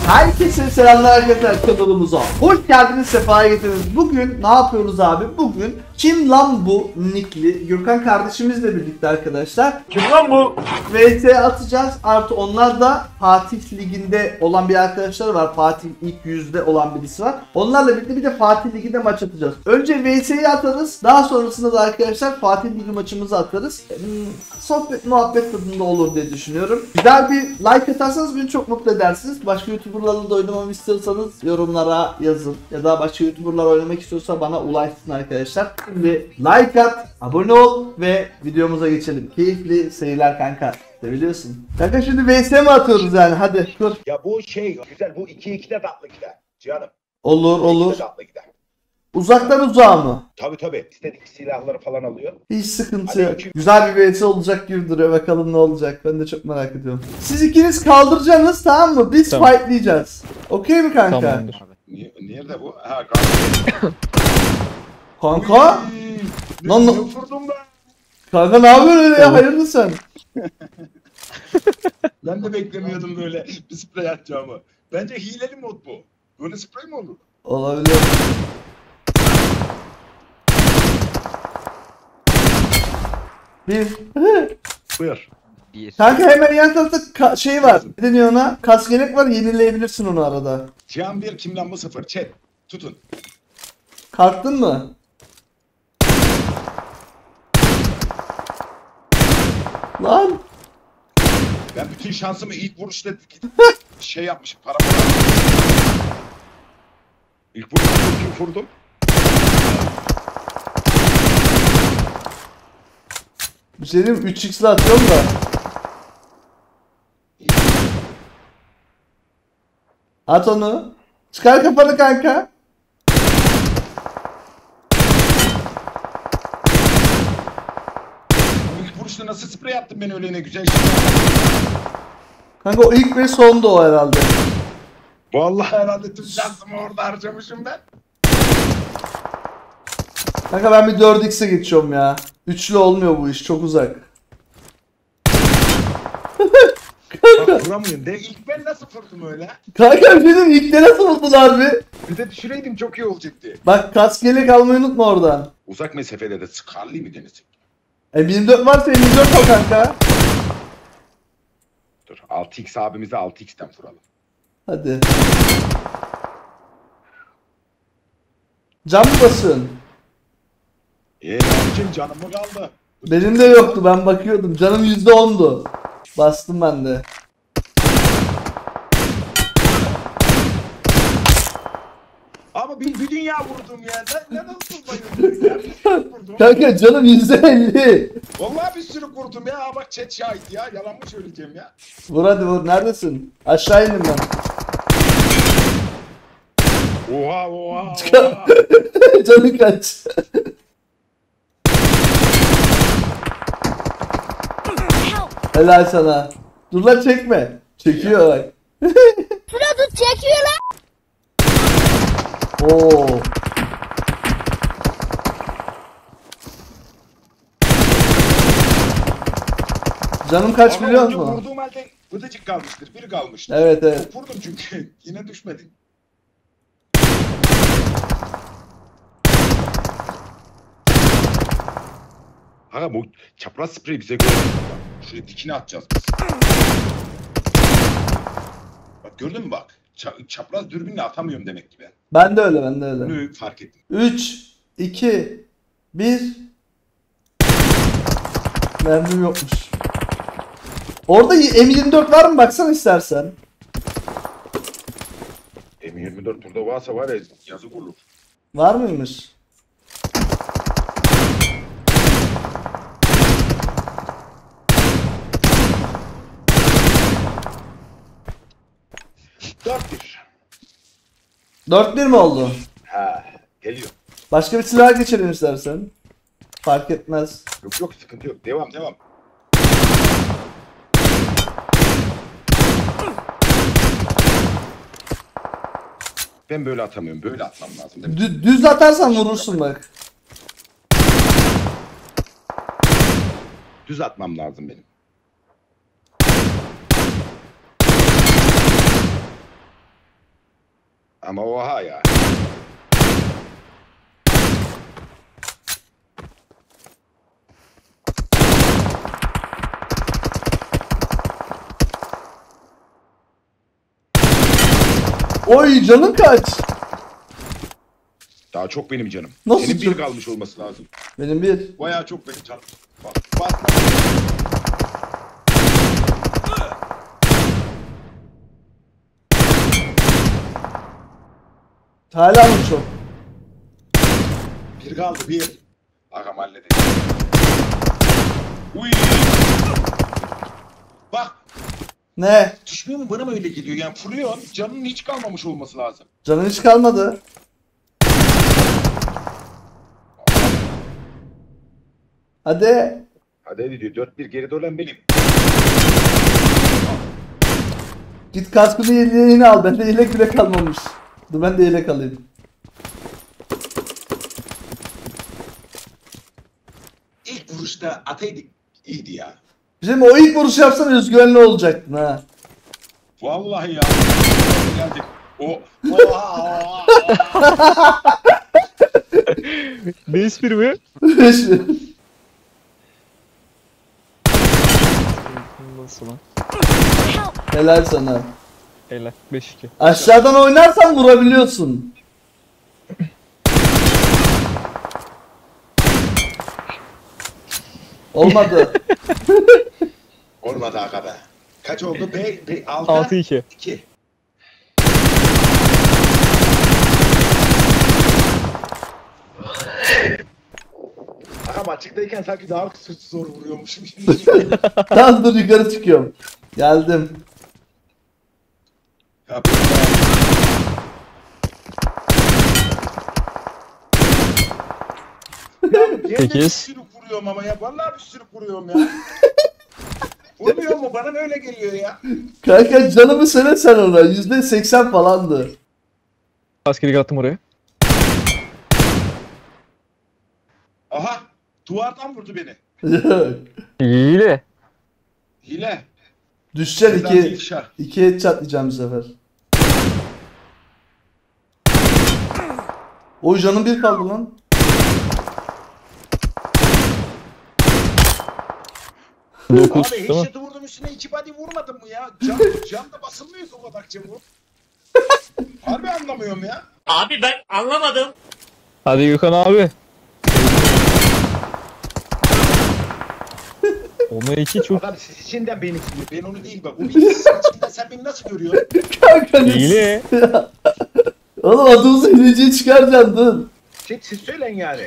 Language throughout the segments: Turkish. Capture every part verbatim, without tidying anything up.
Herkese selamlar arkadaşlar kanalımıza. Hoş geldiniz, sefa getirdiniz. Bugün ne yapıyoruz abi? Bugün kim lan bu nickli Gürkan kardeşimizle birlikte arkadaşlar. Kim lan bu? V S atacağız. Artı onlar da Fatih Ligi'nde olan bir arkadaşlar var. Fatih ilk yüzde olan birisi var. Onlarla birlikte bir de Fatih Ligi'nde maç atacağız. Önce V S'yi atarız. Daha sonrasında da arkadaşlar Fatih Ligi maçımızı atarız. Hmm, sohbet muhabbet tadında olur diye düşünüyorum. Güzel bir like atarsanız beni çok mutlu edersiniz. Başka YouTuber'larla da oynamamı istiyorsanız yorumlara yazın. Ya da başka YouTuber'lar oynamak istiyorsa bana ulaşsın arkadaşlar. Şimdi like at, abone ol ve videomuza geçelim. Keyifli seyirler kanka. Biliyorsun. Kanka şimdi V S mi atıyoruz yani? Hadi dur. Ya bu şey güzel, bu iki iki de tatlı gider canım. Olur olur. iki de tatlı gider. Uzaktan uzağa mı? Tabi tabi. İstedik silahları falan alıyor. Hiç sıkıntı Hadi yok. iki- Güzel bir V S olacak gibi duruyor. Bakalım ne olacak. Ben de çok merak ediyorum. Siz ikiniz kaldıracaksınız, tamam mı? Biz Tamam. fightlayacağız. Okey mi kanka? Tamamdır. Niye- Nerede bu? Ha kanka. Kanka? Ne, Lan- ne vurdum ben? Kanka ne yapıyorsun öyle ya? Hayırlı sen? Ben de beklemiyordum böyle bir sprey atacağımı. Bence hileli mod bu. Böyle sprey mi olur? Olabilir. Bir. Buyur. Kanka hemen yan tarafta ka- şey var. Ne deniyor ona? Kaskelek var. Yenileyebilirsin onu arada. Cihan bir kimden bu sıfır? Chat. Tutun. Kalktın mı? Lan. Ben bütün şansımı ilk vuruşta şey yapmışım. Para para. İlk vuruşta kim vurdum? Bir şey diyeyim mi? üç x'le atıyorum da. At onu. Çıkar kafanı kanka. İlk vuruşta nasıl sprey yaptın beni öyle ne güzel şey. Kanka o ilk ve sondu o herhalde. Vallahi herhalde tüm şansımı orada harcamışım ben. Kanka ben bir dört x'e geçiyorum ya. Üçlü olmuyor bu iş, çok uzak. Bak vuramıyorum. De ilk ben nasıl vurdum öyle? Kanka bir şey diyeyim mi? İlk de nasıl buldular bir? Bir de düşüreydim çok iyi olacaktı. Bak kaskelek almayı unutma oradan. Uzak mesafede de Scarly mi denesek? E yirmi dört varsa yirmi dört al kanka. Dur altı x abimize altı x'ten vuralım. Hadi. Cam mı basıyorsun? Eee abicim canım mı kaldı? Benim de yoktu, ben bakıyordum. Canım yüzde ondu. Bastım ben de. Ama bir, bir dünya vurdum ya. Ne, ne nasıl bayıldım ya? Bir sürü vurdum. Kanka canım yüzde elli. Vallahi bir sürü vurdum ya. Bak chat şahit ya. Yalan mı söyleyeceğim ya? Vur hadi vur, neredesin? Aşağı indim ben. Oha oha oha. Canın kaç? Helal sana. Dur lan çekme. Çekiyor bak. Şurada çekiyor lan. Oo. Canım kaç Ama biliyor önce musun? vurduğum halde vıdıcık kalmıştır. Biri kalmıştır. Evet evet. Çok vurdum çünkü. Yine düşmedim. Aga bu çapraz sprey bize göre. Şuraya dikine atacağız biz. Bak gördün mü bak. Ça- çapraz dürbünle atamıyorum demek ki ben. Ben de öyle, ben de öyle. Bunu fark ettim. üç, iki, bir. Mermim yokmuş. Orada M yirmi dört var mı? Baksana istersen. M yirmi dört burada varsa var ya yazık olur. Var mıymış? dört bir. dört bir mi oldu? Ha geliyor. Başka bir silah geçelim istersen. Fark etmez. Yok yok sıkıntı yok. Devam devam. Ben böyle atamıyorum. Böyle atmam lazım değil mi? Dü- düz atarsan vurursun bak. Düz atmam lazım benim. Ama oha ya. Oy canın kaç? Daha çok benim canım. Nasıl Senin bir çok? kalmış olması lazım. Benim bir. Bayağı çok benim canım. Bak bak. Hala mı çok? Bir kaldı bir. Ağam halledin. Uy. Bak Ne? düşmüyor mu, bana mı öyle geliyor yani, vuruyor canının hiç kalmamış olması lazım. Canın hiç kalmadı. Hadi. Hadi hadi diyor, dört bir geride olan benim. Git kaskını yeleğini al. Bende yelek bile kalmamış. Dur ben de yelek alayım. İlk vuruşta ataydık iyiydi ya. Bizim o ilk vuruş yapsan özgüvenli olacaktın ha. Vallahi ya. Geldik. O. Oha! Ne espri mi? Nasıl lan? Helal sana. Helal. beş iki. Aşağıdan oynarsan vurabiliyorsun. Olmadı. Olmadı aga be. Kaç oldu? Be, be, altı. altı iki. iki. Ama açıktayken sanki daha sırt zor vuruyormuşum. Tamam dur yukarı çıkıyorum. Geldim. Ya, bir Sekiz. bir sürü vuruyorum ama ya. Vallahi bir sürü vuruyorum ya. Vurmuyor mu? Bana mı öyle geliyor ya? Kanka canımı söyle sen ona. yüzde seksen falandı. Askerlik attım oraya. Aha. Duvardan vurdu beni. İyi de. Hile. Düşeceksin Cezası iki. ifşa. İki et çatlayacağım bu sefer. Oy canım bir kaldı lan. dokuz Abi değil mi? headshot'ı vurdum, üstüne iki body vurmadım mı ya? Cam, cam da basılmıyor ki o kadar çabuk. Harbi anlamıyorum ya. Abi ben anlamadım. Hadi Gökhan abi. Ona iki çok Adam siz içinden beni istiyor. Ben onu değil bak. O bir içinden sen beni nasıl görüyorsun? Kanka ne- hile. Oğlum adımızı hileciye çıkaracaksın dur. Şey, siz söyleyin yani.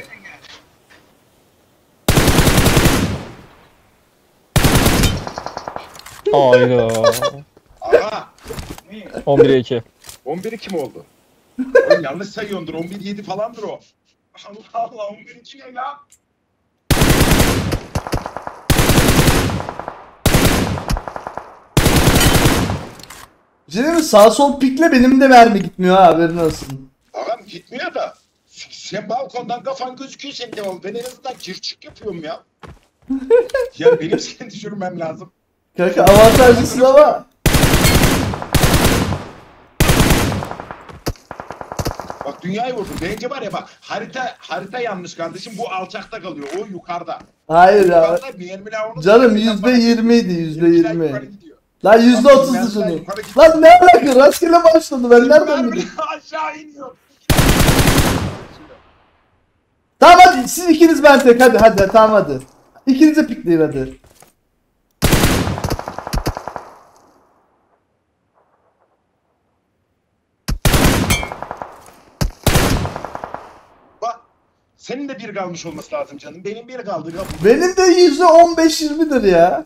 Hayda. Aha. on bire iki. on biri kim oldu? Oğlum yanlış sayıyordur. on bir yedi falandır o. Allah Allah, on bir iki ne lan? Şimdi sağ sol pikle benim de mermi gitmiyor ha haberin olsun. Ağam gitmiyor da. Sen balkondan kafan gözüküyor, sen devam. Ben en azından gir çık yapıyorum ya. Ya benim seni düşürmem lazım. Kanka avantajlısın ama. Bak dünyayı vurdum. Bence var ya bak, harita harita yanlış kardeşim. Bu alçakta kalıyor. O yukarıda. Hayır ya. Yukarıda bir mermiler onu. Canım yüzde yirmiydi yüzde Yukarı yirmi. gidiyor. Lan yüzde otuzdu canım. Lan ne alaka rastgele başladı ben nereden Mermi bileyim. aşağı iniyor. Tamam hadi siz ikiniz ben tek hadi hadi tamam hadi. İkinize pikleyin hadi. Bak senin de bir kalmış olması lazım canım. Benim bir kaldı. Ya. Benim de yüzde on beş yirmidir ya.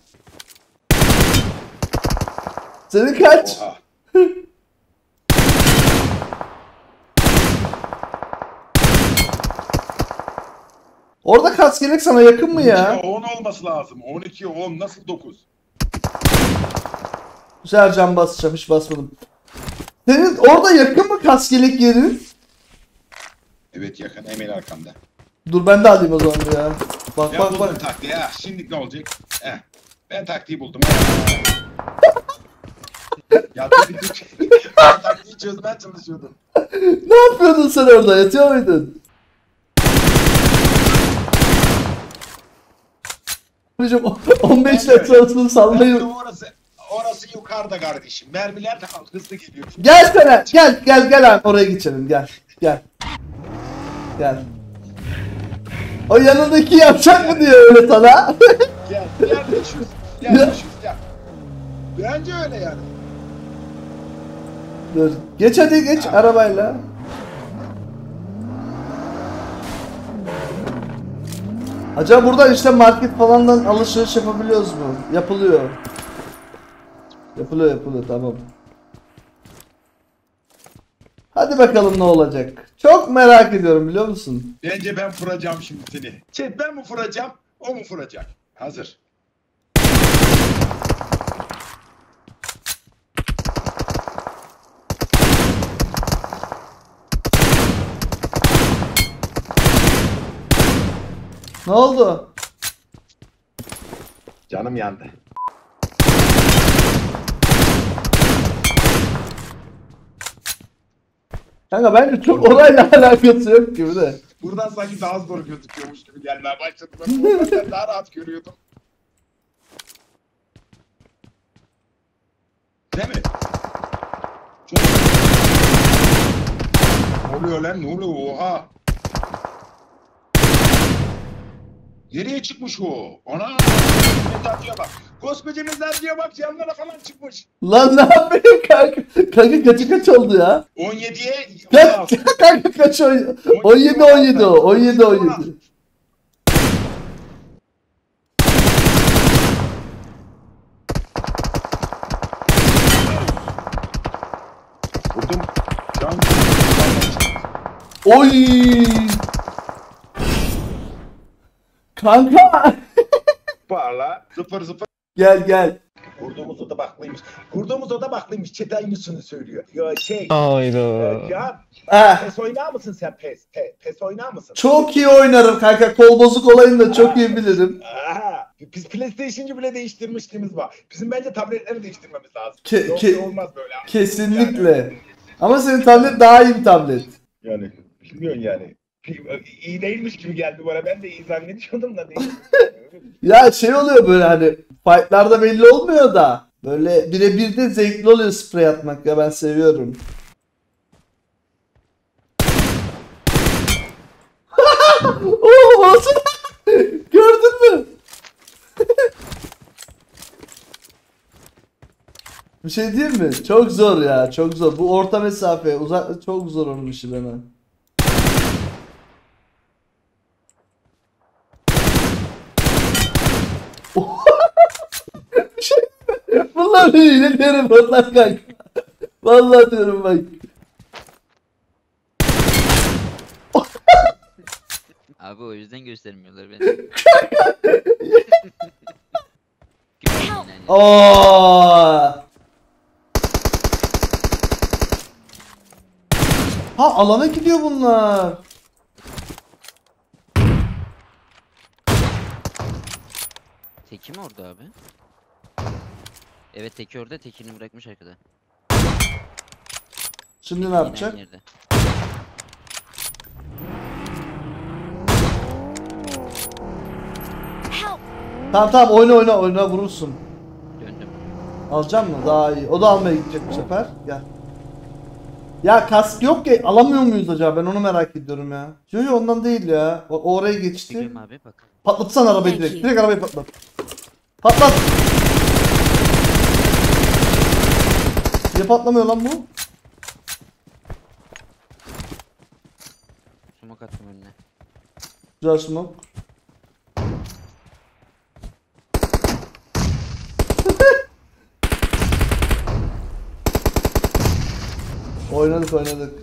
Senin kaç? Oha. Orada kaskelek sana yakın mı ya? on olması lazım. on iki on nasıl dokuz? Güzel cam basacağım hiç basmadım. Senin orada yakın mı kaskelek yerin? Evet yakın, hemen arkamda. Dur ben de alayım o zaman ya. Bak Ya bak buldum bak. taktiği ha. Şimdi ne olacak? Heh. Ben taktiği buldum. ya dur bir dur. Ben taktiği çözmeye çalışıyordum. Ne yapıyordun sen orada? Yatıyor muydun? Hocam on beş metre arasını sallayın. Bence orası, orası yukarıda kardeşim. Mermiler de hızlı geliyor. Gel sana. Gel gel gel abi oraya geçelim. Gel. Gel. Gel. O yanındaki yapacak mı diyor öyle sana. Gel, gel düşüyoruz. Gel düşüyoruz, gel. Bence öyle yani. Dur. Geç hadi geç arabayla. Acaba buradan işte market falandan alışveriş yapabiliyoruz mu? Yapılıyor. Yapılıyor yapılıyor tamam. Hadi bakalım ne olacak. Çok merak ediyorum biliyor musun? Bence ben fıracağım şimdi seni. Şey, ben mi fıracağım, o mu fıracak? Hazır. Ne oldu? Canım yandı. Kanka bence çok orayla alakası yok gibi de. Buradan sanki daha zor gözüküyormuş gibi gelmeye başladı. Ben buradan daha rahat görüyordum. Değil mi? Çok... Ne oluyor lan? Ne oluyor? Oha! Nereye çıkmış o? Ana! Mezarcıya bak. Koskoca mezarcıya bak. Camlara falan çıkmış. Lan ne yapayım kanka? Kanka kaçı kaç oldu ya? on yediye... Kaç kanka kaç on- on yedi on yedi o. on yedi on yedi. Vurdum. Can... Oy! Kanka! Valla. Zıpır zıpır. Gel gel. Kurduğumuz oda baklıymış. Kurduğumuz oda baklıymış. Çete aynısını söylüyor. Ya şey... Hayda. Ya... Ah, Pes oynar mısın sen pes? Pe, pes oynar mısın? çok iyi oynarım kanka. Kol bozuk olayını da çok iyi bilirim. Aha, biz PlayStation'cı bile değiştirmişliğimiz var. Bizim bence tabletleri değiştirmemiz lazım. Ke- Yoksa ke- olmaz böyle. Kesinlikle. Ama senin tablet daha iyi bir tablet. Yani, yani bilmiyorum yani. İyi değilmiş gibi geldi bana. Ben de iyi zannediyordum da değil. Ya şey oluyor böyle hani fightlarda belli olmuyor da böyle birebir de zevkli oluyor sprey atmak ya ben seviyorum. Oğlum olsun. Gördün mü? Bir şey diyeyim mi? Çok zor ya, çok zor. Bu orta mesafe, uzak çok zor onun işi bana. Şey, bunlar hile derim onlar kanka. Vallahi diyorum bak. Abi o yüzden göstermiyorlar beni. Aa! Ha alana gidiyor bunlar. Teki mi orada abi? Evet teki orada, tekini bırakmış arkada. Şimdi ne Yine yapacak? aynı yerde. Tamam tamam oyna oyna oyna vurursun. Döndüm. Alacak mı? Daha iyi. O da almaya gidecek bu sefer. Gel. Ya kask yok ki alamıyor muyuz acaba? Ben onu merak ediyorum ya. Yok yok ondan değil ya. O, o oraya geçti. Çekiyorum abi bak. Patlatsan arabayı direkt. Direkt arabayı patlat. Patlat. Niye patlamıyor lan bu? Smoke attım önüne. Güzel smoke. Oynadık oynadık.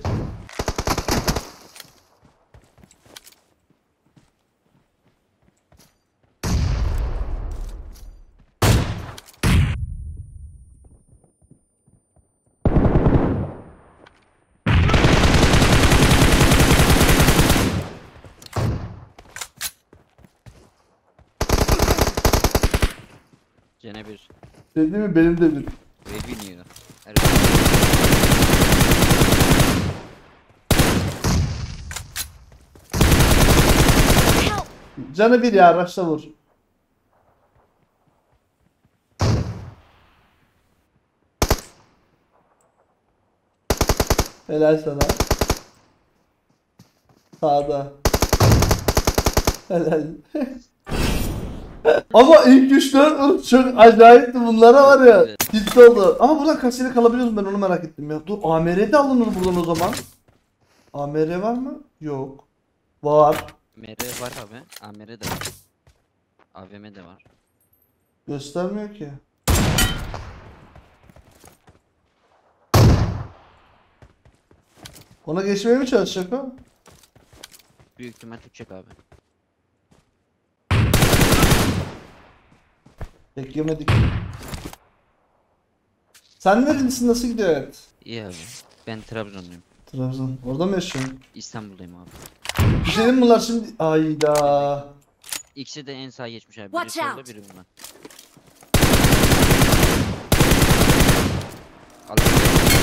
Cene bir. Dediğim mi benim de bir. Ve biniyor. Her Canı bir ya, araçla vur. Helal sana. Sağda. Helal. Ama ilk üç dört çok acayipti, bunlara var ya. Evet. Ciddi oldu. Ama buradan kasiyle kalabiliyoruz, ben onu merak ettim ya. Dur, A M R de alınır buradan o zaman. A M R var mı? Yok. Var. M R var abi. A M R de var. A V M de var. Göstermiyor ki. Ona geçmeye mi çalışacak o? Büyük ihtimal tutacak abi. Pek yemedik. Sen nerelisin? Nasıl gidiyor hayat? İyi abi. Ben Trabzonluyum. Trabzon. Orada mı yaşıyorsun? İstanbul'dayım abi. Bir şey diyeyim mi bunlar şimdi? Ayda. İkisi de en sağa geçmiş abi. Biri Watch solda out. biri bundan. Allah.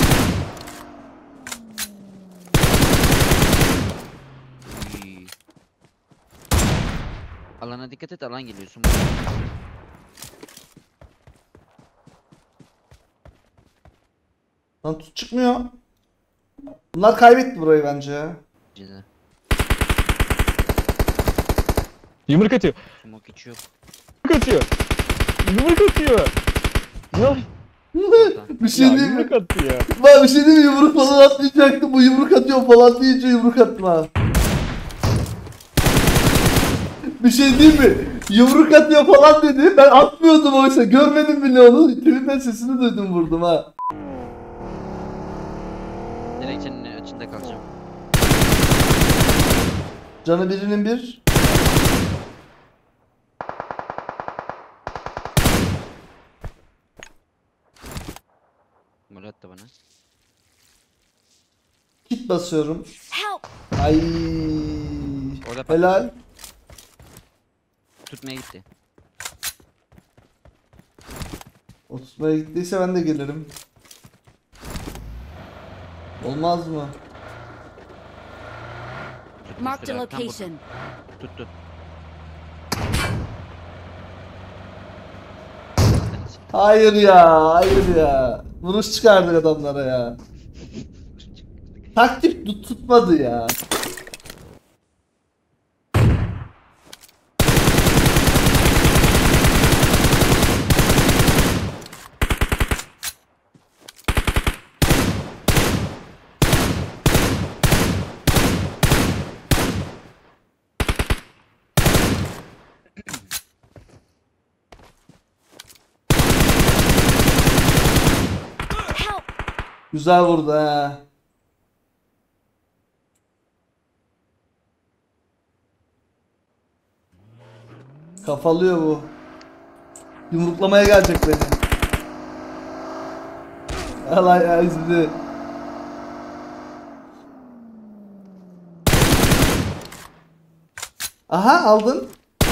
Uy. Alana dikkat et, alan geliyorsun. Lan tut çıkmıyor. Bunlar kaybetti burayı bence ya. Ceza. Yumruk atıyor. Smoke hiç yok. Yumruk atıyor. Yumruk atıyor. Ya, Bir şey ya diyeyim mi? yumruk attı ya. Ben bir şey diyeyim mi? Yumruk falan atmayacaktım. Bu yumruk atıyor falan deyince yumruk attım ha. Bir şey diyeyim mi? Yumruk atıyor falan dedi. Ben atmıyordum oysa. Görmedim bile onu. Tweetten sesini duydum, vurdum ha. Gerekçenin açında kalacağım. Canı birinin bir. Murat da bana. Kit basıyorum. Help! Ay. Orada patladı. Helal. Tutmaya gitti. O tutmaya gittiyse ben de gelirim. Olmaz mı? Marked a Tutmuştur abi, tam burada. location. Tuttu. Hayır ya, hayır ya. Vuruş çıkardık adamlara ya. Taktik tut tutmadı ya. Help! Güzel vurdu ha. Kafalıyor bu. Yumruklamaya gelecek beni. Allah ya izledi. Aha aldın.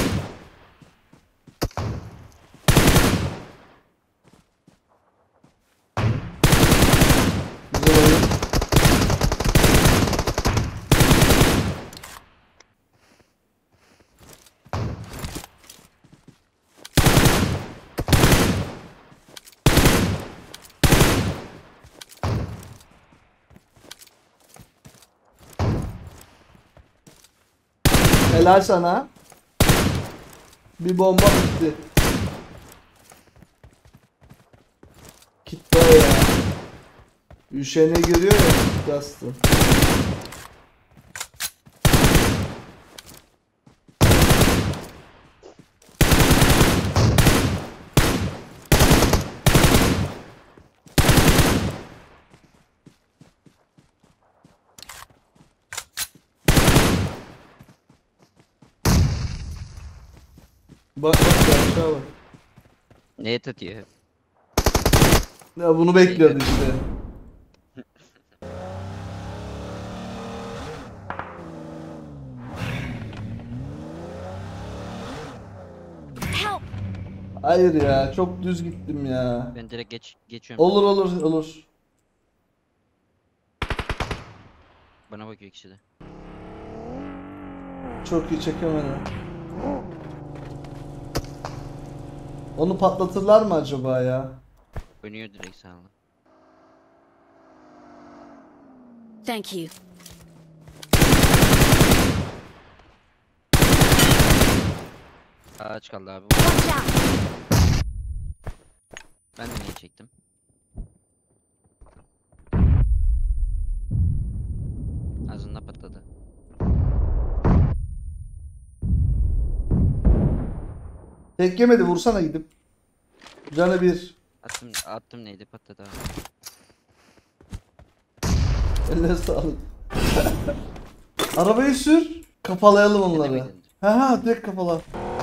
Güzel oyun. Helal sana. Bir bomba bitti. Kitle ya. Üşene görüyor ya. Gastı. Bak bak aşağı bak. Neye tatıyor? Ya bunu bekliyordu işte. Help! Hayır ya, çok düz gittim ya. Ben direkt geç geçiyorum. Olur olur olur. Bana bakıyor ikisi de. Çok iyi çekemedim. Onu patlatırlar mı acaba ya? Oynuyor direkt sağla. Thank you. Ağaç kaldı abi. Watch out! Ben de neyi çektim? Ağzında patladı. Tek yemedi, vursana gidip. Canı bir. Attım attım neydi patladı abi. Eline sağlık. Arabayı sür. Kafalayalım onları. Denemeydin. Ha ha, direkt kafala.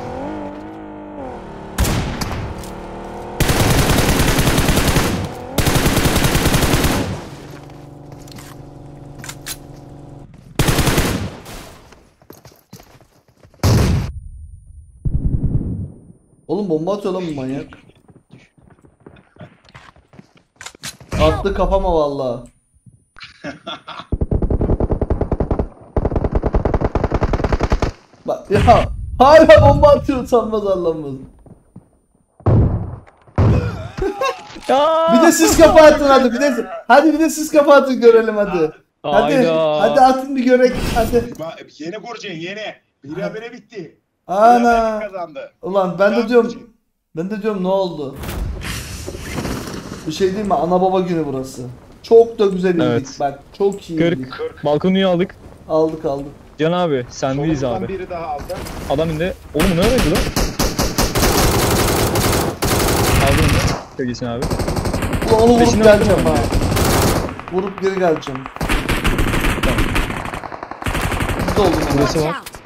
Oğlum bomba atıyor lan bu manyak. Attı kafama vallahi. Bak ya, hala bomba atıyor, utanmaz arlanmaz. Ya. Bir de siz kafa atın hadi, bir de hadi bir de siz kafa atın görelim hadi. Hadi Hayda. hadi atın bir görek hadi. Ma- Yeni kuracaksın yeni. Bir habere bitti. Ana. Beraberlik kazandı. Ulan ben de Devam diyorum, edecek. ben de diyorum ne oldu? Bir şey değil mi? Ana baba günü burası. Çok da güzel indik Evet. bak. Çok iyi indik. kırk. Balkonu aldık. Aldık aldık. Can abi sendeyiz Solumuzdan abi. biri daha aldı. Adam indi. Oğlum bu ne öyleydi lan? Aldın mı? Çok iyisin abi. Ulan onu vurup Peşinden geleceğim ha. Vurup geri geleceğim. Tamam. Burada oldum ben. Burası Watch var. out!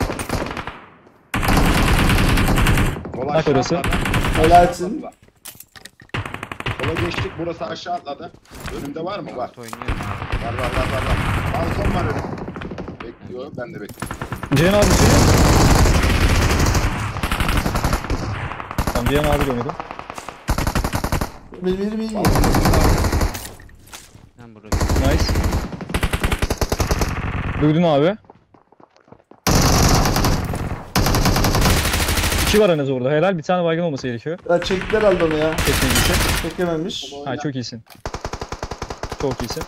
Sola Bak aşağı orası. atladı. Helalsin. Sola geçtik, burası aşağı atladı. Önümde var mı? Var. At oynuyor. Var var var var. var. Balkon var önüm. Bekliyor, ben de bekliyorum. Cihan abi şey. Tamam Cihan abi oynadı. Benim yerim iyi. Ben burada. Nice. Duydun abi. İki var en az orada. Helal, bir tane baygın olması gerekiyor. Ya çektiler aldı onu ya. Kesinlikle. Çekememiş. Ha çok iyisin. Çok iyisin.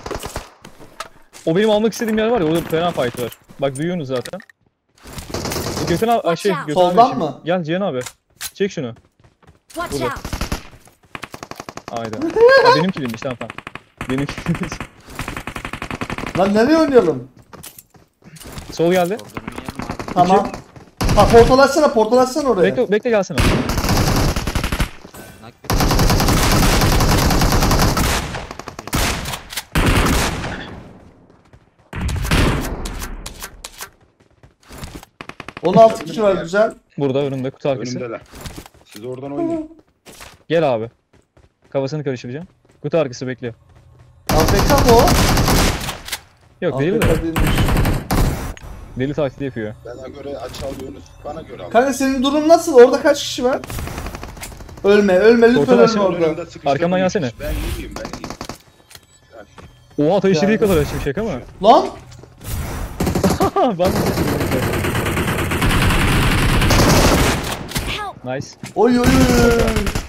O benim almak istediğim yer var ya, orada fena fight var. Bak duyuyorsunuz zaten. E, Gökhan abi, ay, şey Watch out. Gökhan abi Soldan şimdi- mı? Gel Cihan abi. Çek şunu. Watch Burada. out! Hayda. Ha, benim kilimmiş, tamam tamam. Benim kilimmiş. Lan nereye oynayalım? Sol geldi. Oradan oynayalım abi. Tamam. Ha, portal açsana, portal açsana oraya. Bekle, bekle gelsene. Nak bir. on altı kişi var, güzel. Burada önümde kutu arkası. Önümdeler. Siz oradan oynayın. Gel abi. Kafasını karıştıracağım. Kutu arkası bekliyor. A F K mı o? Yok değil A F de. K değilmiş. Deli taklidi yapıyor. Bana göre açı alıyorsunuz. Bana göre alın. Kanka senin durum nasıl? Orada kaç kişi var? Ölme, ölme lütfen, Portal ölme açın, orada. Önümde sıkıştırdım. Arkamdan gelsene. Ben iyiyim, ben iyiyim. Oha, taşıdığı Yani. kadar açım şaka mı? Lan! Bak. Help! Nice. Oy oy oy oy.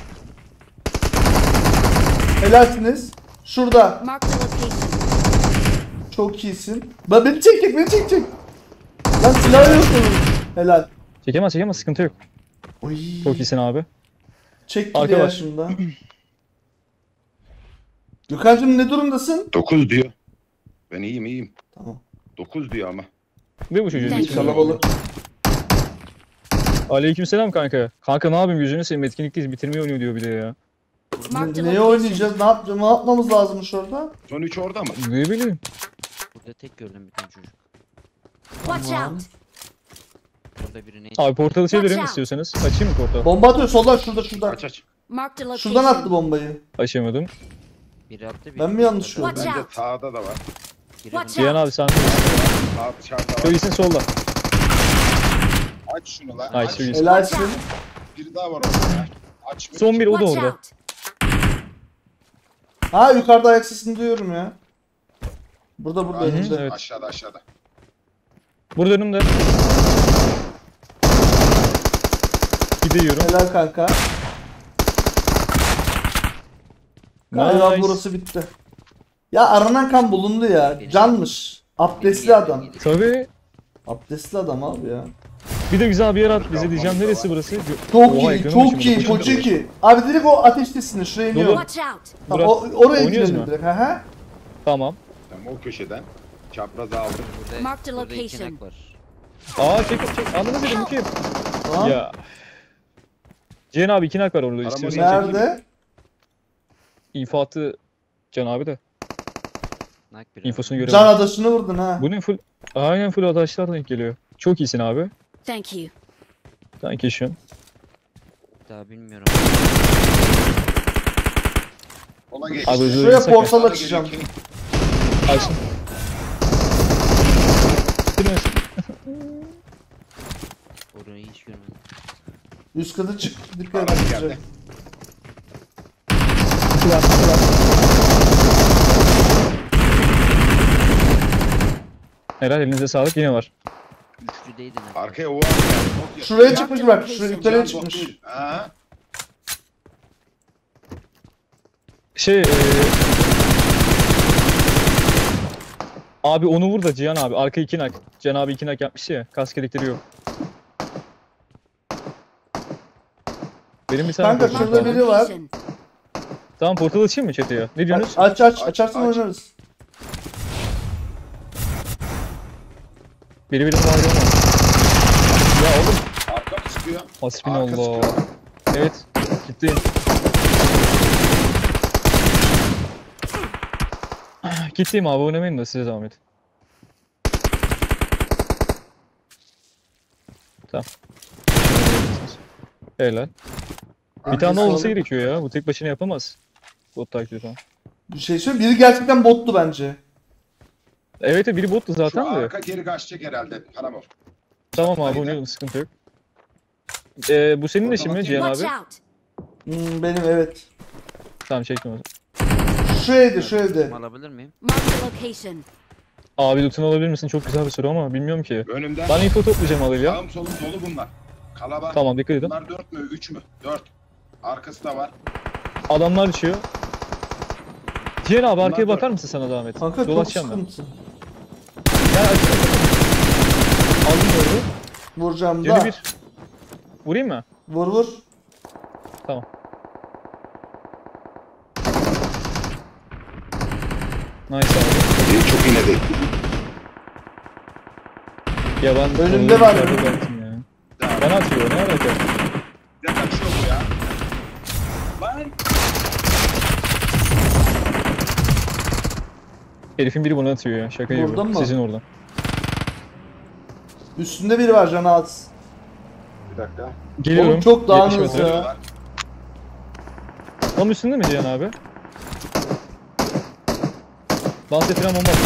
Helalsiniz. Şurada. Mark the location. Çok iyisin. Lan beni çekecek, beni çekecek. Lan silah yok senin. Helal. Çekemez çekemez, sıkıntı yok. Oy. Çok iyisin abi. Çekti Arka ya var. şimdi. Gökhan'cığım ne durumdasın? dokuz diyor. Ben iyiyim, iyiyim. Tamam. dokuz diyor ama. Ne bu çocuğun Thank ismi? you. Kalabalık. Aleykümselam kanka. Kanka ne yapayım, gözünü seveyim, etkinlikteyiz, bitirmeyi oynuyor diyor bir de ya. Mark the Ne, neye location. oynayacağız? Ne yapacağız? Ne yapmamız lazımmış orada? Son üç orada mı? Ne bileyim. Burada tek gördüm bir tane çocuk. Watch Tamam. out! Burada biri neydi? Abi portalı çevirelim Watch out. istiyorsanız. Açayım mı portalı? Bomba atıyor soldan, şurada şurada. Aç aç. Mark the location. Şuradan attı bombayı. Açamadım. Biri attı biri. Ben mi yanlış attı. gördüm? Watch Bence out. sağda da var. Biri Watch bunu- Cihan abi sen. Sağ dışarıda Çok var. iyisin solda. Aç şunu lan. Ay, Aç. çok iyisin. Helalsin. Bir daha var orada. ya. Aç. Son bir, o da Watch orada. out! Ha, yukarıda ayak sesini duyuyorum ya. Burada burada Hı hı, önümde. evet. Aşağıda aşağıda. Burada önümde. de yiyorum. Helal kanka. Galiba Nice. burası bitti. Ya aranan kan bulundu ya. Canmış. Abdestli adam. Tabii. Abdestli adam abi ya. Bir de güzel bir yer at bize diyeceğim. Neresi burası? Çok Oha, iyi, ekranın çok başında iyi, kocaman çok bir iyi. Abi direkt o ateştesini şuraya Dolu. iniyorum. Watch out! Tamam, Burak, o, oraya oynuyoruz gidelim mu? direkt. Aha. Tamam. Tamam o köşeden. Çaprazı aldım. Burada, Mark the burada iki location. nak var. Aa çek çek. Anladın dedim bu kim? Tamam. Ya. Cihan abi iki nak var orada. Aramayı İstiyorsan çek. Nerede? İnfatı Can abi de. Nak bir. İnfosunu görelim. Can adaşını vurdun ha. Bunun full aynen full adaşlar denk geliyor. Çok iyisin abi. Thank you. Sanki şu. Daha bilmiyorum. Ona geçti. Abi, özür Şuraya dilerim. portal Bana açacağım. geliyor ki, Açın. Bitirmez. Orayı hiç görmedim. Üst katı çık. Dikkat Araç et. geldi. İki var, iki var. Helal elinize sağlık yine var. Üçlüdeydi nak. Arkaya o var. ya, çok Şuraya yakın. çıkmış bak. Şuraya Can yukarıya bot çıkmış. değil. Ha. Şey eee... Abi onu vur da Cihan abi. Arka iki nak. Cihan abi iki nak yapmış ya. Kask elektriği yok. Benim bir tane Kanka, portal şurada var. biri var. Location. Tamam portal açayım mı chat'e ya? Ne diyorsunuz? Aç aç. Aç, Açarsan aç. oynarız. Biri benim var ya. Ya oğlum. Arka mı sıkıyor? Arka Hasbinallah. sıkıyor. Evet. Ciddiyim. Ciddiyim abi oynamayın da size zahmet. Tamam. Helal. Bir tane olması sağlık. gerekiyor ya. Bu tek başına yapamaz. Bot taklidi falan. Bir şey söyleyeyim. Biri gerçekten bottu bence. Evet biri bottu Şu zaten de. arka geri kaçacak herhalde. Param ol. Tamam abi Aynen. oynayalım sıkıntı yok. Ee, bu senin de Oradan şimdi atayım. Cihan Watch abi. out! Hmm, benim evet. Tamam çektim o zaman. Şu evde, şu evde. Alabilir miyim? Mark the location. Abi loot'unu alabilir misin? Çok güzel bir soru ama bilmiyorum ki. Önümden. Ben info toplayacağım alıyla. Sağım solum dolu bunlar. Kalabalık. Tamam dikkat edin. Bunlar dört mü? Üç mü? Dört. Arkası da var. Adamlar düşüyor. Cihan abi Bunlar arkaya dört. bakar mısın sana zahmet? Kanka çok Dolaşacağım ben. sıkıntı. Gel aç. Aldım doğru. Vuracağım Cihan'ı da. bir. Vurayım mı? Vur vur. Tamam. Nice abi. Değil, çok yine değil. Ya ben... Önümde var. Önümde baktım ya. Bana atıyor ne alaka? Ne kaçıyor bu ya? Lan. Herifin biri bana atıyor ya şaka gibi. Buradan mı? Sizin oradan. Üstünde biri var canı az. Bir dakika. Geliyorum. Oğlum çok dağınız yetmiş metre. ya. Geliyorlar. Tam üstünde mi Cihan abi? Dans etiren bomba.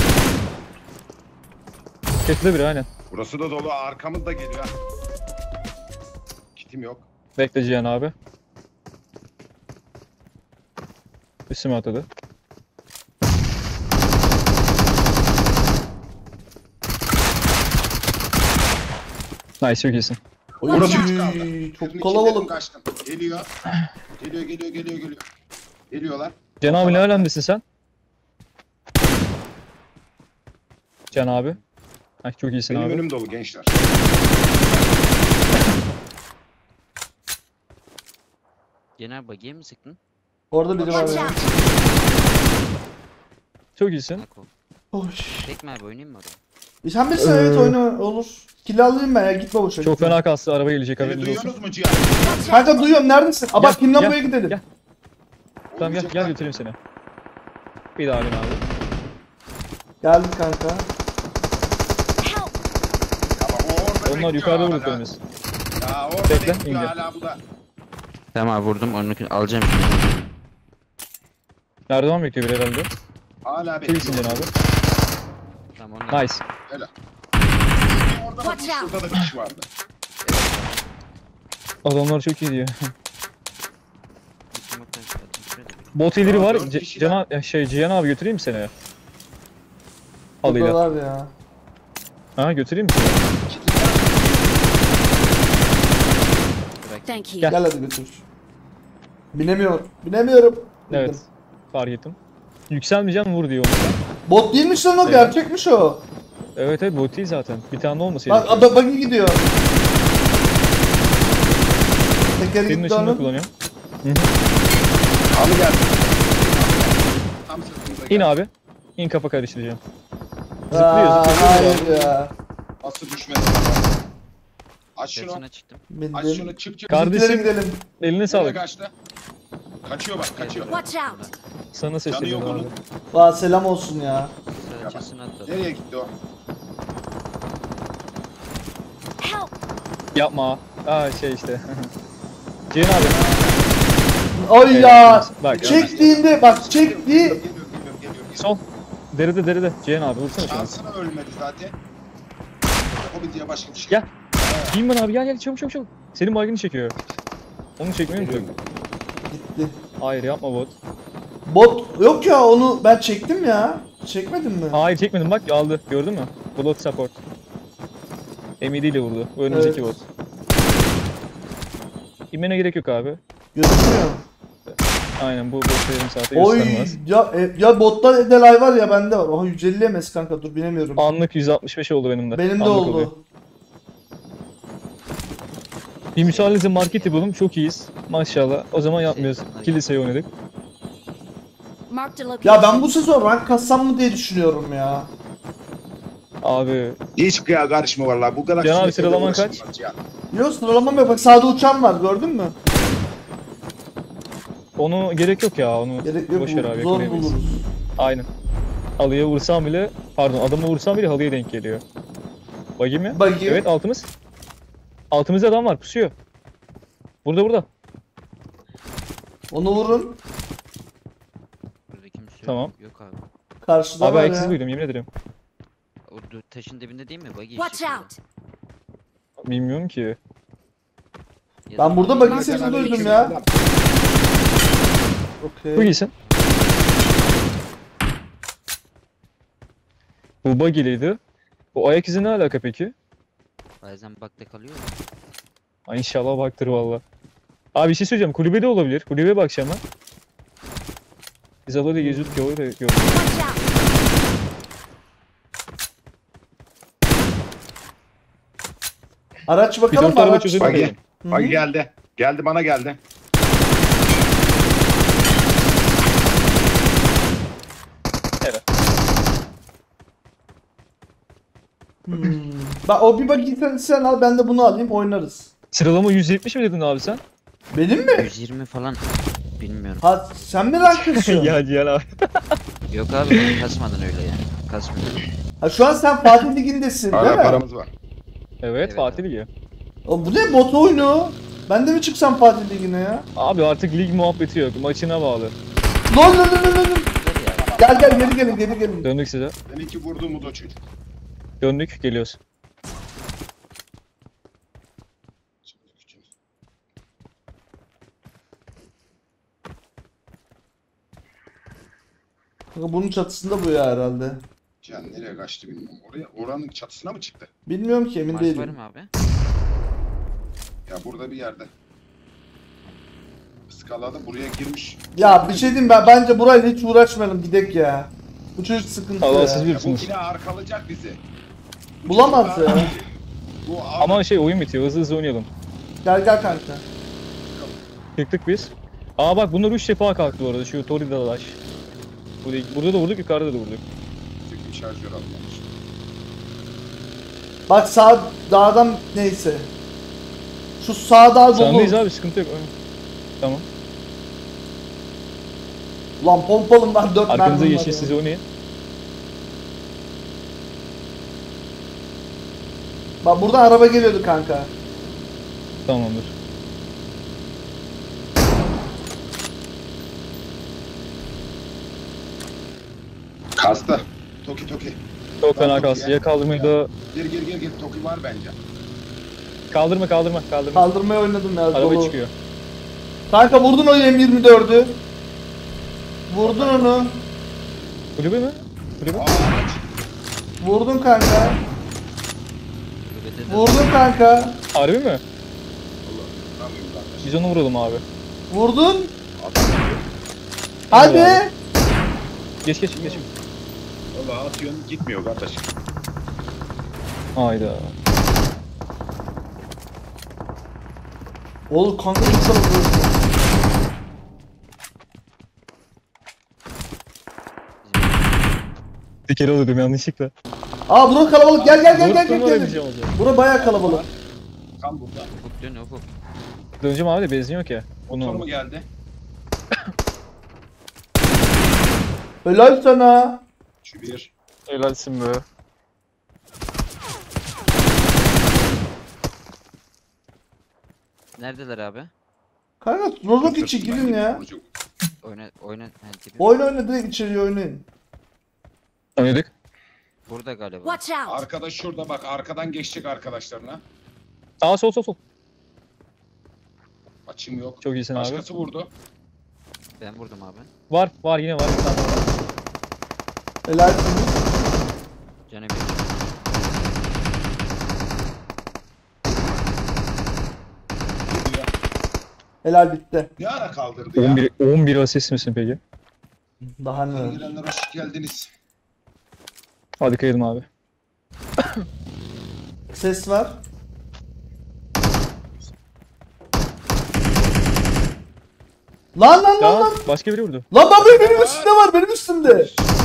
Ketle biri aynen. Burası da dolu. Arkamız da geliyor. Kitim yok. Bekle Cihan abi. Üstüme atladı. Nice çok iyisin. Burası Oy, üç kaldı. çok Kırmızı kalabalık. dedim, kaçtım. Geliyor. Geliyor geliyor geliyor geliyor. Geliyorlar. Can abi ne alemdesin sen? Can abi. Heh, çok iyisin Benim abi. önüm dolu gençler. Genel bagiye mi sıktın? Orada biri var Watch ya. out! Çok iyisin. Nak ol. Oy. Tek mi abi oynayayım mı oraya? E Sen bilirsin evet oyna olur. Kill alayım ben ya gitme boşa. Çok gitme. fena kastı araba gelecek Beni haberiniz olsun. duyuyorsunuz mu Cihan? Kanka duyuyorum neredesin? Aa bak Gel, kimden gel, buraya gidelim. gel. Tamam gel gel götüreyim seni. Bir daha bin abi. Geldik kanka. Help! Tamam, o orada Onlar bekliyor yukarıda hala. vurduklarımız. Ya orada Bekle, bekliyor indi. hala bu da. Tamam abi vurdum onu alacağım şimdi. Merdiven bekliyor bir herhalde. Hala Çok iyisin bekliyor. Can abi. Tamam onu Nice. Orada da Watch out. şurada da bir kişi vardı. Adamlar çok iyi diyor. Bir smoke'tan çıkardım. Şuraya da bir- Bot ileri Aa, var. dört C- kişi Can abi, şey Cihan abi götüreyim mi seni? Alıyla. Buradalar ya. Ha götüreyim mi seni? Bırak Thank you. Gel. Gel hadi götür. Binemiyorum. Binemiyorum. Evet. Bindim. Fark ettim. Yükselmeyeceğim vur diyor onu. Bot değilmiş lan o, Evet. gerçekmiş o. Evet evet bot değil zaten. Bir tane de olmasaydı. Bak ada buggy gidiyor. Tekeri Senin gitti ışını da onun. kullanıyorum. Abi geldi. Tam sırtımıza İn geldi. abi. İn kafa karıştıracağım. Aa, Zıplıyor zıplıyor. hayır ya. Nasıl düşmedi? Aç şunu. Tepsine çıktım. Aç Bildim. şunu çık çık. Kardeşim. Bizimkilere gidelim. Eline Nereye sağlık. kaçtı? Kaçıyor bak kaçıyor. Watch out. Sana Canı sesleniyorum yok abi. onun. Aa, selam olsun ya. Serçesine atladı. Nereye gitti o? Help. Yapma. Aa şey işte. Ceyhun abi. Ay Evet, ya. bak. Çektiğinde bak çekti. Geliyor geliyor geliyor. geliyor. Sol. Deride deride. Ceyhun abi vursana şunu. Şansına ölmedi zaten. Hobi diye başka bir şey. Gel. Bin bana abi gel gel çabuk çabuk çabuk. Senin baygını çekiyor. Onu çekmeyi unuttum. Gitti. Hayır yapma bot. Bot yok ya, onu ben çektim ya. Çekmedin mi? Hayır çekmedim bak aldı. Gördün mü? Blood support. M D ile vurdu. Bu önümüzdeki Evet. bot. İnmene gerek yok abi. Gözükmüyor. Aynen bu bot yarım saate Oy göstermez. ya, e, ya bottan Edelay var ya, bende var. Oha yüz elli M S kanka, dur binemiyorum. Anlık yüz altmış beş oldu benim de. Benim de Anlık oldu. oluyor. Bir müsaadenizle marketi buldum. Çok iyiyiz. Maşallah. O zaman yapmıyoruz. Şey, Kiliseyi oynadık. Marked a location. Ya ben bu sezon rank kassam mı diye düşünüyorum ya. Abi Hiç kıya karışma vallahi. Bu kadar Can abi, sürekli sıralaman uğraşılmaz kaç? ya. Yok sıralamam yok, bak sağda uçan var, gördün mü? onu gerek yok ya. Onu Gerek yok, boş ver bu- abi. zor yakalayamayız. buluruz. Aynen. Halıya vursam bile, pardon adama vursam bile halıya denk geliyor. Buggy mi? Buggy. Evet altımız. Altımızda adam var pusuyor. Burada burada. Onu vurun. Burada kimse yok. Tamam. Yok abi. Karşıda Abi var ayaksız ya. duydum yemin ederim. O du- taşın dibinde değil mi? Buggy Watch işte şurada. out. Bilmiyorum ki. Ya Ben da- burada buggy Hakan sesini abi, duydum iki ya. adam. Okey. Bu iyisin. Bu buggy'liydi. O ayak izi ne alaka peki? Bazen bakta kalıyor. Ay inşallah baktır valla. Abi bir şey söyleyeceğim. Kulübede olabilir. Kulübeye bakacağım ben. Biz alayla geziyorduk ya orada gördüm. Watch out. Araç Bir bakalım dört mı araba araç? çözelim Buggy. bakalım. Hı Bak hı. geldi. Geldi bana geldi. Evet. Hmm. Bak o bir buggy sen, sen al, ben de bunu alayım, oynarız. Sıralama yüz yetmiş mi dedin abi sen? Benim mi? yüz yirmi falan. Bilmiyorum. Ha sen mi rank kasıyorsun? ya Cihan abi. Yok abi ben kasmadın öyle yani. Kasmadın. Ha şu an sen Fatih Ligi'ndesin değil Hala mi? paramız var. Evet, Evet Fatih abi. Ligi. Oğlum bu ne bot oyunu? Ben de mi çıksam Fatih Ligi'ne ya? Abi artık lig muhabbeti yok. Maçına bağlı. Lan lan lan lan lan. Güzel ya. Gel gel geri gelin geri gelin. Döndük size. Seninki vurdu mu da çocuk. Döndük geliyoruz. Kanka bunun çatısında bu ya herhalde. Can nereye kaçtı bilmiyorum. Oraya oranın çatısına mı çıktı? Bilmiyorum ki, emin Marş var değilim. mı abi? Ya burada bir yerde. Iskalada buraya girmiş. Ya bir şey diyeyim, ben bence burayla hiç uğraşmayalım, gidek ya. Bu çocuk sıkıntı Allah ya. siz Ya bu bilirsiniz. yine arkalayacak bizi. Bu Bulamaz çocuk- ya. Bu Ama şey oyun bitiyor. Hızlı hızlı oynayalım. Gel gel kanka. Çıktık biz. Aa bak bunlar üç defa kalktı bu arada. Şu Tori Dalaş. Burada, burada da vurduk, yukarıda da vurduk. Sıkın şarjör almamış. Bak sağ dağdan neyse. Şu sağ dağ dolu. Sendeyiz abi sıkıntı yok. Tamam. Lan pompalım var, dört Arkanıza mermim var yeşil ya. size oynayın. Bak buradan araba geliyordu kanka. Tamamdır. Kasta. Toki Toki. Çok fena Tamam, kalsın. ya. Ya kaldırmayı da... Gir gir gir gir. Toki var bence. Kaldırma kaldırma kaldırma. Kaldırmaya oynadım ya. Araba dolu. çıkıyor. Kanka vurdun o M yirmi dördü. Vurdun onu. Kulübe mi? Kulübe? Aa araç. Vurdun kanka. Kulübede de Vurdun kanka. Harbi mi? Allah. Tamam Biz onu vuralım abi. Vurdun. Adam Hadi. abi. Geç geç geç. valla atıyorsun gitmiyor kardeş. Hayda. Oğlum kanka çok kalabalık. Tekeri alıyordum yanlışlıkla. Aa bura kalabalık. Gel gel gel gel Vurttum gel. öyle bir gel. şey oldu. Bura bayağı kalabalık. Kan burada. Ufuk dön ufuk. Döneceğim abi de benzin yok ya. Motor mu Onu geldi? Helal sana. Şu bir. helalsin be. Neredeler abi? Kanka rozok içi gidin ya. Oyna oyna. Ha, gibi. Oyna oyna direkt içeriye oynayın. Oynadık. Burada galiba. Watch out! Arkadaş şurada bak arkadan geçecek arkadaşlarına. Sağ sol sol sol. Açım yok. Çok iyisin abi. Başkası vurdu. Ben vurdum abi. Var var yine var. Bir tane var. Helalsiniz. Canı bir. Gidiyor. Helal bitti. Ne ara kaldırdı ya? on bir on bir asist misin peki? Daha ne? Yeni girenler hoş geldiniz. Hadi kayalım abi. Ses var. Lan lan lan Ya lan. başka biri vurdu. Lan lan benim, benim üstümde var benim üstümde.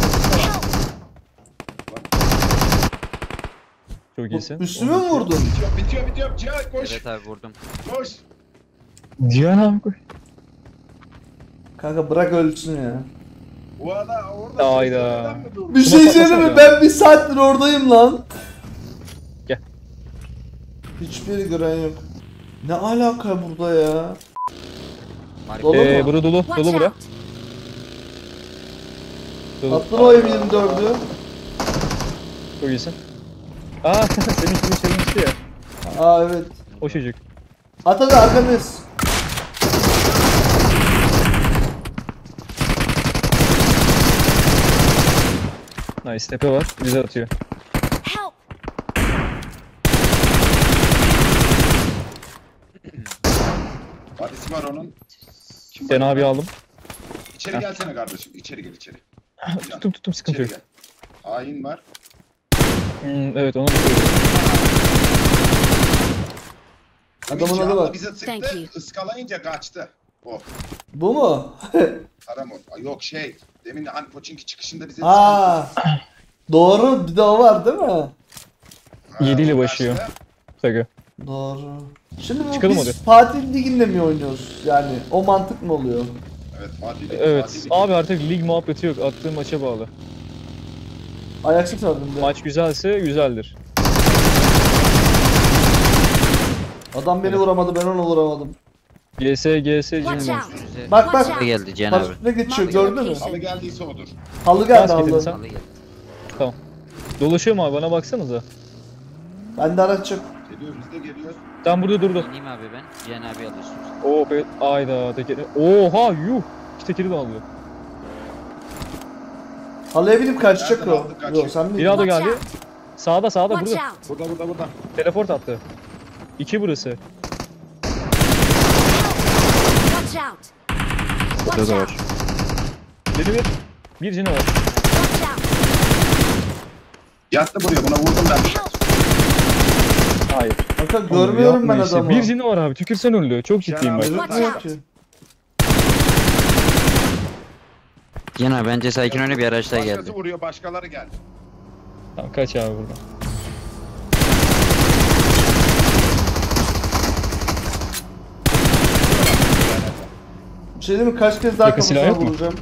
Çok iyisin. Üstüme mi vurdun? Bitiyor bitiyor bitiyor. Cihan koş. Evet abi vurdum. Koş. Cihan abi koy. Kanka bırak ölsün ya. Bu ada orada. Hayda. seslerden mi durdu? Bir şey patlasana söyleyeyim mi? ya. Ben bir saattir oradayım lan. Gel. Hiçbir gören yok. Ne alaka burada ya? Marka. Dolu Eee mu? bura dolu. Watch Dolu bura. out! Dolu. Attın o M yirmi dördü. Çok iyisin. Aa senin kimi çalmıştı ya. Aa evet. O çocuk. At hadi arkandayız. Nice tepe var. Bize atıyor. Help! Hadisi var onun. Kim Sen var? abi aldım. İçeri gelsene kardeşim. İçeri gel içeri. Tuttum tuttum sıkıntı İçeri yok. gel. Hain var. Hmm, evet onu tutuyorum. Adamın adı Cihan'la var. bize Thank sıktı. you. Iskalayınca kaçtı. O. Bu mu? Karamon. Ay, yok şey. Demin hani Poçinki çıkışında bize Aa. Doğru bir de o var değil mi? sıktı. yedi ile o başlıyor. kaçtı. Sakı. Doğru. Şimdi bu Çıkalım biz hadi. Fatih Ligi'nde mi oynuyoruz? Yani o mantık mı oluyor? Evet Fatih. Lig, Evet. Fatih Lig. Abi artık lig muhabbeti yok. Attığın maça bağlı. Ayaksız sardım de. Maç güzelse güzeldir. Adam beni vuramadı ben onu vuramadım. G S G S Watch Jimbo. out! Önümüze Bak bak. Watch halı geldi Cihan Bak abi. üstüne geçiyor gördün mü? Halı geldiyse odur. Halı geldi Basket halı. insan. Halı geldi. Dolaşıyorum abi bana baksanıza. Ben de araç yok. Geliyoruz biz de geliyoruz. Tam burada durdu. İneyim abi ben. Cihan abi alıyorsun. Oo be ayda tekeri. Oha yuh. İki tekeri de alıyor. Halıya binip kaçacak Nereden o. aldık, kaçacak? Yok sen Bir mi? daha da Watch geldi. out! Sağda sağda Watch burada. out! Burada burada burada. Teleport attı. İki burası. Watch out! Watch da var. out! Biri bir. Bir canı var. Watch out! Yattı buraya buna vurdum ben. Help! Hayır. Kanka görmüyorum ben Yapma işte. adamı. Bir canı var abi. Tükürsen öldü. Çok ciddiyim bak. Cihan abi- Gözükmüyor ki. Cihan abi bence sakin oyna bir araç daha Başkası geldi. vuruyor başkaları geldi. Tamam kaç abi buradan. Bir şey değil mi? Kaç kez daha Yakın silah kafasına yok mu? vuracağım.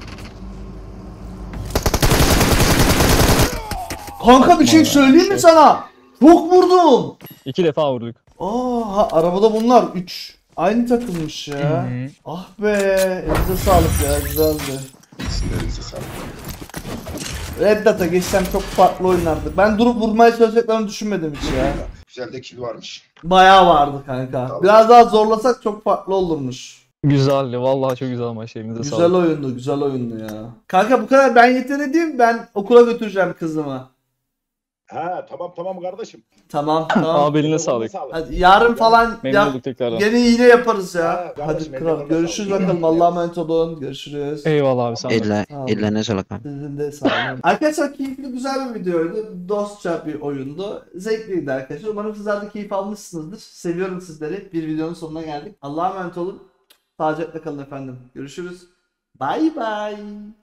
Kanka bir şey söyleyeyim mi sana? Çok vurdum. İki defa vurduk. Aa, ha, arabada bunlar üç. Aynı takılmış ya. Hı hı. Ah be, elinize sağlık ya, güzeldi. Sinirinize sağlık. Red Dead'a geçsem çok farklı oynardı. Ben durup vurmaya çalışacaklarını düşünmedim hiç ya. Güzel de kill varmış. Bayağı vardı kanka. Biraz daha zorlasak çok farklı olurmuş. Güzeldi. Vallahi çok güzel maç. Elinize Güzel sağlık. oyundu, güzel oyundu ya. Kanka bu kadar ben yeter edeyim, ben okula götüreceğim kızımı. Ha tamam tamam kardeşim. Tamam tamam. Abi eline sağlık. Hadi yarın falan Memnun yap. olduk tekrardan. Yine yine yaparız ya. Ha, kardeşim, Hadi eline kral. Görüşürüz sağlık. bakalım. Allah'a emanet olun. Görüşürüz. Eyvallah abi, sağ ol. Elle, Tamam. ellerine sağlık abi. Sizin de sağ olun. Arkadaşlar keyifli güzel bir videoydu. Dostça bir oyundu. Zevkliydi arkadaşlar. Umarım sizler de keyif almışsınızdır. Seviyorum sizleri. Bir videonun sonuna geldik. Allah'a emanet olun. Sağlıcakla kalın efendim. Görüşürüz. Bye bye.